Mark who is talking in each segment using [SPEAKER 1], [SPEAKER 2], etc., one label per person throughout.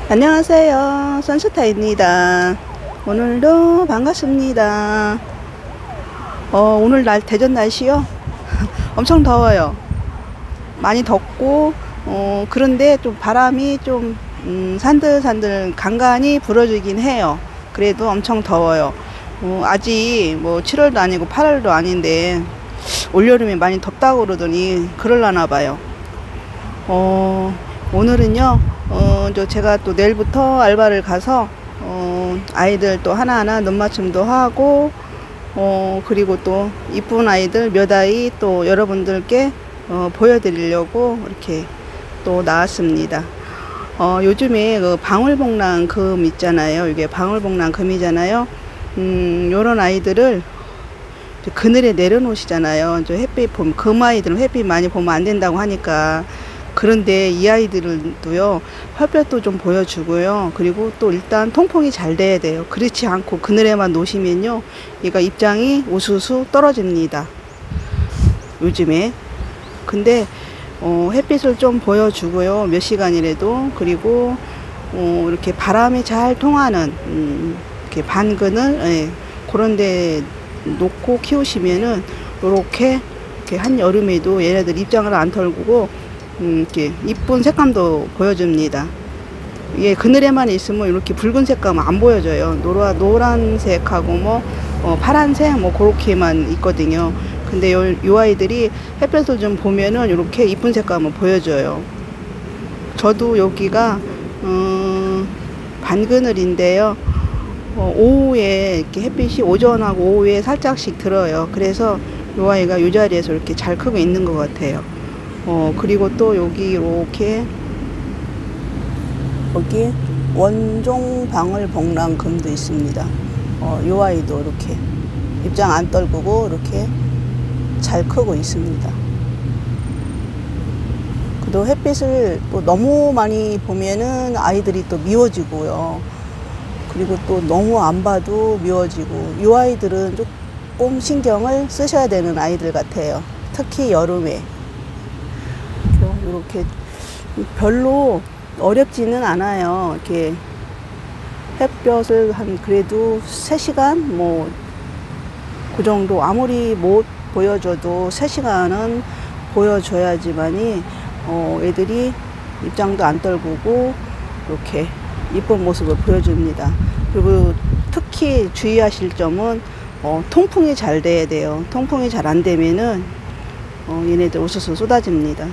[SPEAKER 1] 안녕하세요, 선스타입니다. 오늘도 반갑습니다. 오늘 대전 날씨요 엄청 더워요. 많이 덥고 그런데 좀 바람이 좀 산들산들 간간히 불어주긴 해요. 그래도 엄청 더워요. 아직 뭐 7월도 아니고 8월도 아닌데 올여름에 많이 덥다고 그러더니 그럴라나 봐요. 오늘은요 제가 또 내일부터 알바를 가서 아이들 또 하나하나 눈맞춤도 하고 그리고 또 이쁜 아이들 몇 아이 또 여러분들께 보여드리려고 이렇게 또 나왔습니다. 요즘에 그 방울복랑 금 있잖아요. 이게 방울복랑 금이잖아요. 요런 아이들을 그늘에 내려놓으시잖아요. 햇빛 보면 금 아이들은 햇빛 많이 보면 안 된다고 하니까. 그런데 이 아이들도요 햇볕도 좀 보여주고요. 그리고 또 일단 통풍이 잘 돼야 돼요. 그렇지 않고 그늘에만 놓으시면요 얘가 입장이 우수수 떨어집니다, 요즘에. 근데 햇빛을 좀 보여주고요, 몇 시간이라도. 그리고 이렇게 바람이 잘 통하는 이렇게 반그늘 그런 데 놓고 키우시면은 이렇게 한여름에도 얘네들 입장을 안 털고 이렇게 이쁜 색감도 보여줍니다. 이게 그늘에만 있으면 이렇게 붉은 색감은 안 보여져요. 노란색하고 뭐 파란색 뭐 그렇게만 있거든요. 근데 요 아이들이 햇볕을 좀 보면은 이렇게 이쁜 색감을 보여줘요. 저도 여기가 반그늘인데요, 오후에 이렇게 햇빛이 오전하고 오후에 살짝씩 들어요. 그래서 요 아이가 요 자리에서 이렇게 잘 크고 있는 것 같아요. 그리고 또 여기 이렇게 여기 원종 방울복랑 금도 있습니다. 요 아이도 이렇게 입장 안 떨구고 이렇게 잘 크고 있습니다. 그래도 햇빛을 또 너무 많이 보면은 아이들이 또 미워지고요. 그리고 또 너무 안 봐도 미워지고, 요 아이들은 조금 신경을 쓰셔야 되는 아이들 같아요. 특히 여름에. 이렇게 별로 어렵지는 않아요. 이렇게 햇볕을 한 그래도 3시간 뭐 그 정도, 아무리 못 보여줘도 3시간은 보여줘야지만이 애들이 입장도 안 떨구고 이렇게 이쁜 모습을 보여줍니다. 그리고 특히 주의하실 점은 통풍이 잘 돼야 돼요. 통풍이 잘 안 되면은 얘네들 우수수 쏟아집니다.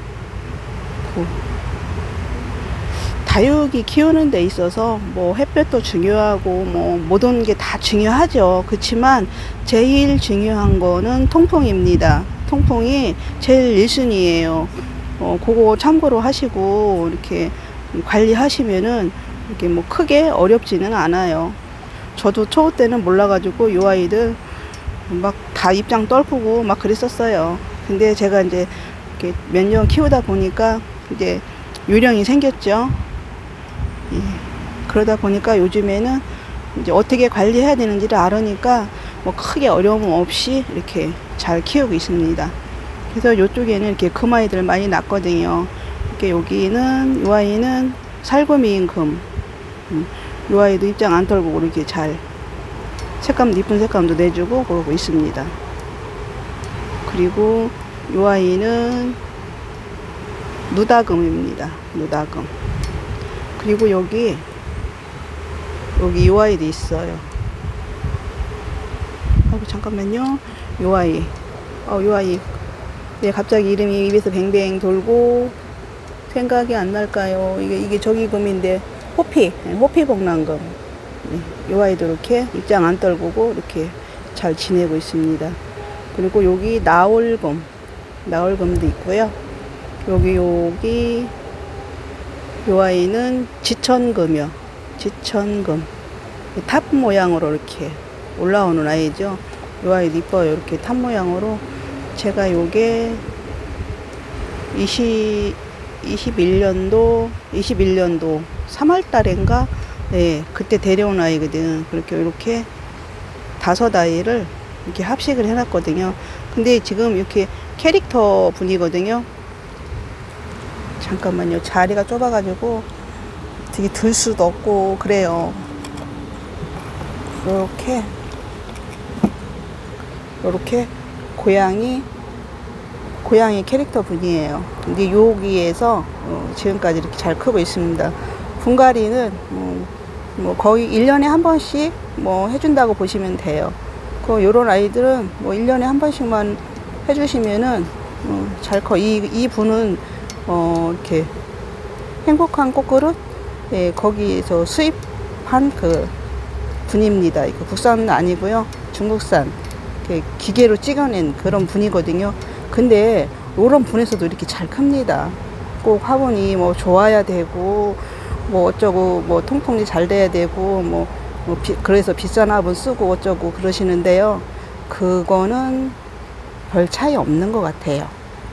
[SPEAKER 1] 다육이 키우는 데 있어서 뭐 햇볕도 중요하고 뭐 모든 게 다 중요하죠. 그렇지만 제일 중요한 거는 통풍입니다. 통풍이 제일 1순위예요. 그거 참고로 하시고 이렇게 관리하시면은 이렇게 뭐 크게 어렵지는 않아요. 저도 초보 때는 몰라가지고 요 아이들 막 다 입장 떨구고 막 그랬었어요. 근데 제가 이제 이렇게 몇 년 키우다 보니까 이제 요령이 생겼죠. 그러다 보니까 요즘에는 이제 어떻게 관리해야 되는지를 알으니까 뭐 크게 어려움 없이 이렇게 잘 키우고 있습니다. 그래서 이쪽에는 이렇게 금 아이들 많이 났거든요. 이렇게 여기는 요 아이는 살구미인 금, 요 아이도 입장 안 털고 이렇게 잘 색감도 이쁜 색감도 내주고 그러고 있습니다. 그리고 요 아이는 누다금입니다. 누다금. 그리고 여기 요 아이도 있어요. 잠깐만요. 요 아이. 요 아이. 네, 갑자기 이름이 입에서 뱅뱅 돌고 생각이 안 날까요? 이게 저기 금인데 호피복랑금. 네, 요 아이도 이렇게 입장 안 떨구고 이렇게 잘 지내고 있습니다. 그리고 여기 나올금도 있고요. 여기 요 아이는 지천금이요. 지천금. 탑 모양으로 이렇게 올라오는 아이죠. 요 아이도 이뻐요. 이렇게 탑 모양으로. 제가 요게 21년도 3월달인가 네, 그때 데려온 아이거든. 이렇게 5아이를 이렇게 합식을 해놨거든요. 근데 지금 이렇게 캐릭터 분이거든요. 잠깐만요. 자리가 좁아가지고 어떻게 들 수도 없고 그래요. 이렇게 고양이 캐릭터 분이에요. 근데 여기에서 지금까지 이렇게 잘 크고 있습니다. 분갈이는 뭐 거의 1년에 한 번씩 뭐 해준다고 보시면 돼요. 요런 아이들은 뭐 1년에 한 번씩만 해주시면은 잘 커. 이 분은 이렇게 행복한 꽃그릇, 예, 거기서 수입한 그 분입니다. 이거 국산은 아니고요, 중국산 기계로 찍어낸 그런 분이거든요. 근데 이런 분에서도 이렇게 잘 큽니다. 꼭 화분이 뭐 좋아야 되고 뭐 어쩌고 뭐 통풍이 잘 돼야 되고 그래서 비싼 화분 쓰고 어쩌고 그러시는데요. 그거는 별 차이 없는 것 같아요.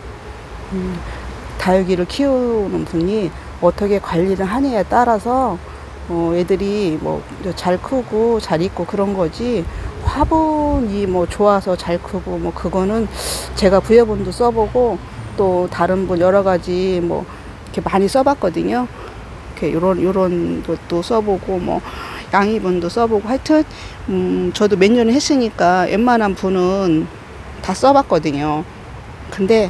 [SPEAKER 1] 다육이를 키우는 분이 어떻게 관리를 하느냐에 따라서 애들이 뭐 잘 크고 잘 있고 그런 거지, 화분이 뭐 좋아서 잘 크고 뭐 그거는 제가 부여분도 써보고 또 다른 분 여러 가지 뭐 이렇게 많이 써봤거든요. 이렇게 요런 것도 써보고 뭐 양이분도 써보고 하여튼 저도 몇 년을 했으니까 웬만한 분은 다 써봤거든요. 근데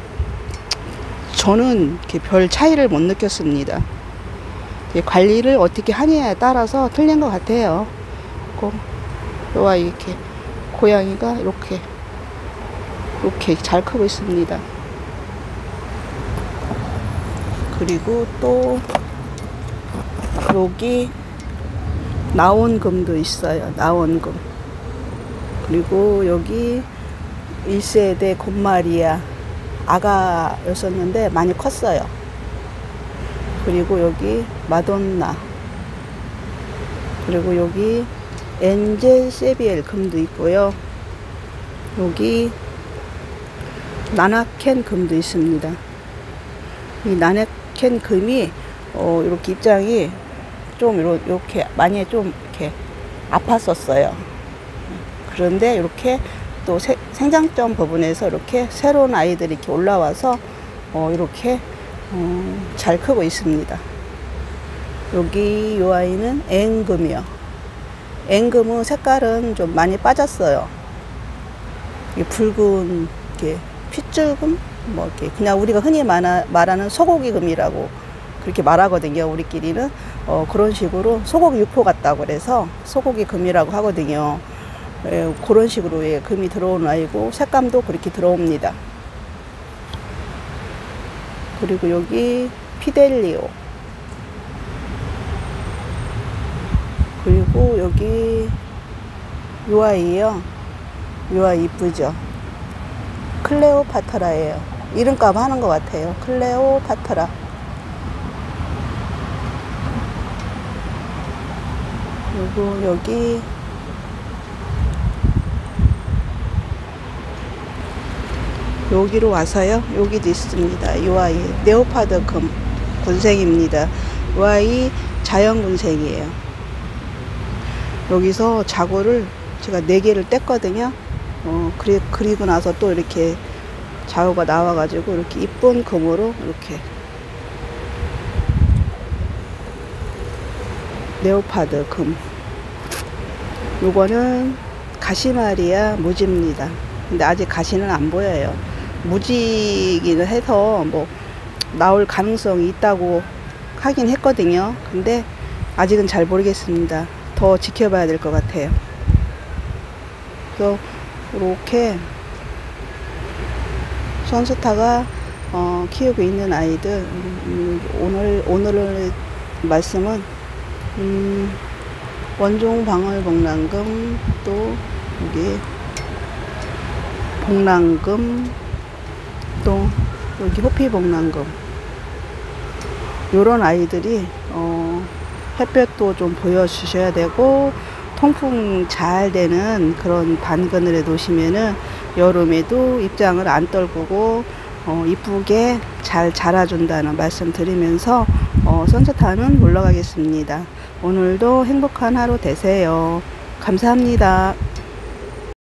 [SPEAKER 1] 저는 이렇게 별 차이를 못 느꼈습니다. 관리를 어떻게 하느냐에 따라서 틀린 것 같아요. 요와 이렇게 고양이가 이렇게 잘 크고 있습니다. 그리고 또 여기 나온금도 있어요. 나온금. 그리고 여기 1세대 곰마리아 아가였었는데 많이 컸어요. 그리고 여기 마돈나, 그리고 여기 엔젤 세비엘 금도 있고요. 여기 나나켄 금도 있습니다. 이 나나켄 금이 이렇게 입장이 좀 이렇게 많이 좀 이렇게 아팠었어요. 그런데 이렇게 또 생장점 부분에서 이렇게 새로운 아이들이 이렇게 올라와서 이렇게 잘 크고 있습니다. 여기 이 아이는 앵금이요. 앵금은 색깔은 좀 많이 빠졌어요. 이 붉은 이렇게 핏줄금, 뭐 이렇게 그냥 우리가 흔히 말하는 소고기금이라고 그렇게 말하거든요. 우리끼리는 그런 식으로 소고기 육포 같다고 그래서 소고기금이라고 하거든요. 예, 그런 식으로 예, 금이 들어오는 아이고 색감도 그렇게 들어옵니다. 그리고 여기 피델리오, 그리고 여기 요 아이요. 요 아이 이쁘죠? 클레오파트라예요. 이름값 하는 것 같아요. 클레오파트라. 그리고 여기로 와서요. 여기도 있습니다. 요 아이 네오파드 금 군생입니다. 요 아이 자연 군생이에요. 여기서 자구를 제가 4개를 뗐거든요. 그리고 나서 또 이렇게 자구가 나와가지고 이렇게 이쁜 금으로 이렇게 네오파드 금. 요거는 가시마리아 무지입니다. 근데 아직 가시는 안 보여요. 무지기는 해서 뭐 나올 가능성이 있다고 하긴 했거든요. 근데 아직은 잘 모르겠습니다. 더 지켜봐야 될 것 같아요. 그래서 이렇게 선스타가 키우고 있는 아이들, 오늘 말씀은 원종 방울복랑금, 또 여기 복랑금, 또 여기 호피복랑금, 요런 아이들이 햇볕도 좀 보여주셔야 되고 통풍 잘 되는 그런 반그늘에 놓으시면은 여름에도 입장을 안 떨구고 이쁘게 잘 자라준다는 말씀 드리면서 선스타는 물러가겠습니다. 오늘도 행복한 하루 되세요. 감사합니다.